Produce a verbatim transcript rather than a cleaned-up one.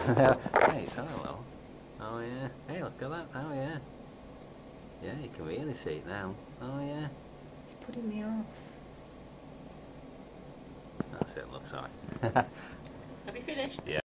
Hey, so hello. Oh yeah. Hey, look at that. Oh yeah. Yeah, you can really see it now. Oh yeah. It's putting me off. That's it, love, sorry. Have you finished? Yeah.